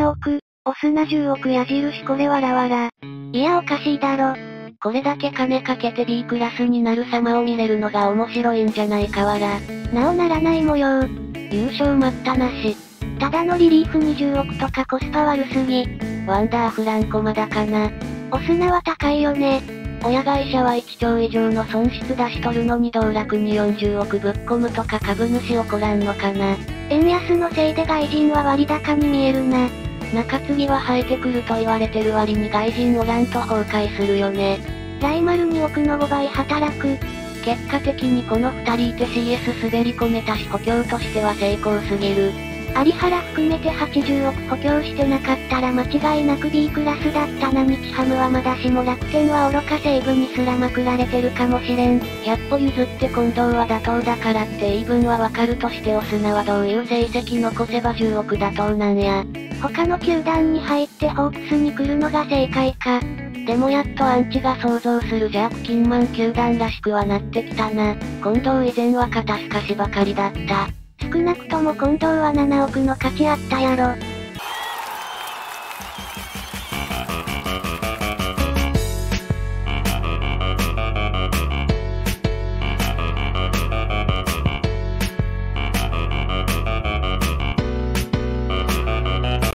7億、オスナ10億矢印これわらわら。いやおかしいだろ。 これだけ金かけて B クラスになる様を見れるのが面白いんじゃないかわら。 なおならない模様。 優勝待ったなし。 ただのリリーフ20億とかコスパ悪すぎ。 ワンダーフランコまだかな。 オスナは高いよね。 親会社は1兆以上の損失出しとるのに道楽に40億ぶっ込むとか株主怒らんのかな。 円安のせいで外人は割高に見えるな。 中継ぎは生えてくると言われてる割に外人おらんと崩壊するよね。 来丸2億の5倍働く。 結果的にこの2人いて CS 滑り込めたし補強としては成功すぎる。 有原含めて80億補強してなかったら間違いなく B クラスだったな。日ハムはまだしも楽天は愚か西武にすらまくられてるかもしれん。 100歩譲って近藤は妥当だからって言い分はわかるとしてオスナはどういう成績残せば10億妥当なんや。 他の球団に入ってホークスに来るのが正解か。 でもやっとアンチが想像する弱金満球団らしくはなってきたな。近藤以前は肩透かしばかりだった。 少なくとも近藤は7億の価値あったやろ。